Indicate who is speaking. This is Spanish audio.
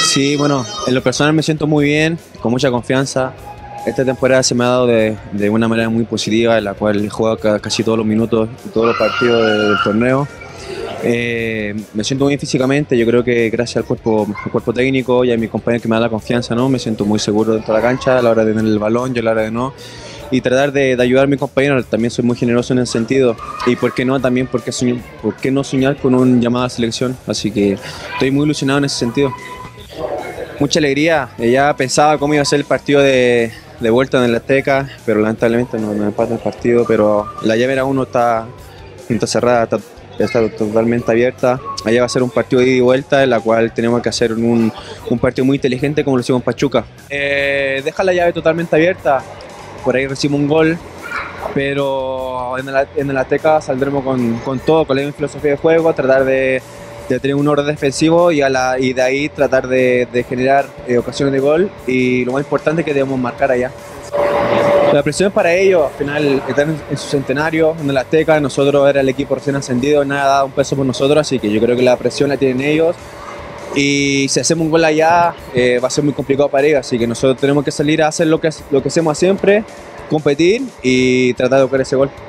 Speaker 1: Sí, bueno, en lo personal me siento muy bien, con mucha confianza. Esta temporada se me ha dado de una manera muy positiva, en la cual he jugado casi todos los minutos y todos los partidos del torneo. Me siento muy bien físicamente, yo creo que gracias al cuerpo técnico y a mis compañeros que me dan la confianza, ¿no? Me siento muy seguro dentro de la cancha a la hora de tener el balón, yo a la hora de no. Y tratar de ayudar a mis compañeros, también soy muy generoso en ese sentido. Y por qué no, también por qué no soñar con un llamado a selección. Así que estoy muy ilusionado en ese sentido. Mucha alegría, ya pensaba cómo iba a ser el partido de vuelta en el Azteca, pero lamentablemente no empata el partido, pero la llave era uno está cerrada, está totalmente abierta. Allá va a ser un partido de ida y vuelta, en la cual tenemos que hacer un partido muy inteligente como lo hicimos en Pachuca. Deja la llave totalmente abierta, por ahí recibimos un gol, pero en el Azteca saldremos con todo, con la misma filosofía de juego, tratar de tener un orden defensivo y de ahí tratar de generar ocasiones de gol, y lo más importante es que debemos marcar allá. La presión es para ellos, al final están en su centenario, en el Azteca, nosotros era el equipo recién ascendido, nada da un peso por nosotros, así que yo creo que la presión la tienen ellos, y si hacemos un gol allá va a ser muy complicado para ellos, así que nosotros tenemos que salir a hacer lo que hacemos siempre, competir y tratar de buscar ese gol.